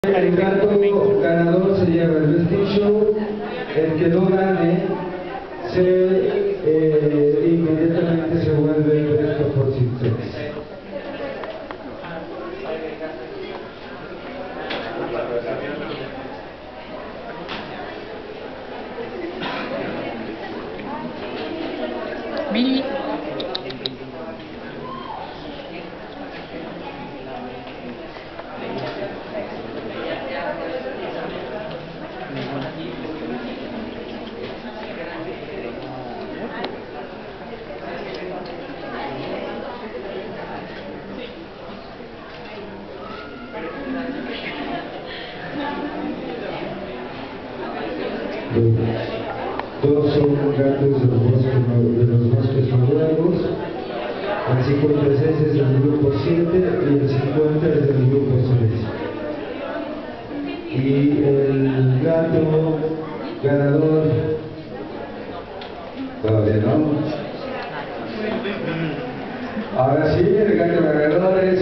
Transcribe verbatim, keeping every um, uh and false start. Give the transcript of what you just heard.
El gato ganador se lleva el Wrestling Show. El que no gane se eh, inmediatamente se vuelve resto por Six. Mili. Dos son gatos de los bosques, de los bosques noruegos. El cincuenta y seis es del grupo siete y el cincuenta es del grupo seis. Y el gato ganador, todavía no. Ahora sí, el gato ganador es